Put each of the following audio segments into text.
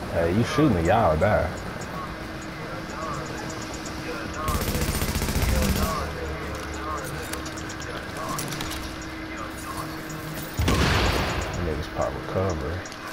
Hey, you shooting me, y'all die. Niggas pop recovery.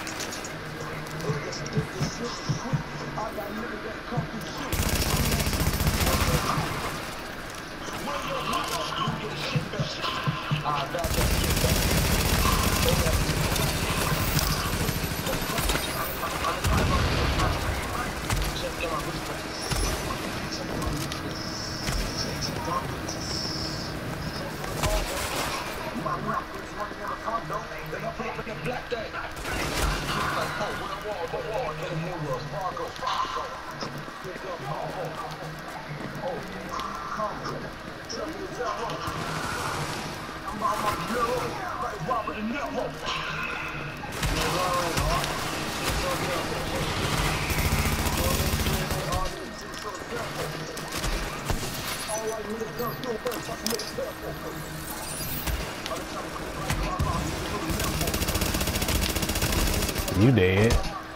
You dead.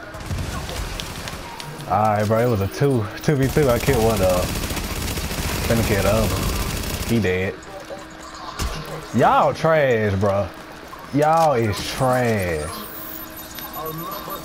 Alright, bro, it was a 2v2. I killed one of them. Finna kill the other. He dead. Y'all trash, bro. Y'all is trash.